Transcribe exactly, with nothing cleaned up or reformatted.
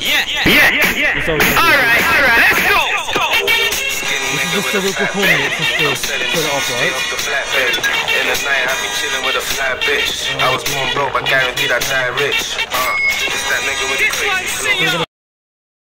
Yeah, yeah, yeah, yeah. Alright, alright, let's go. This is just so we're performing it just to put it off, right? In the night, I be chilling with a fly bitch. I was born broke, but guaranteed I die rich. Uh,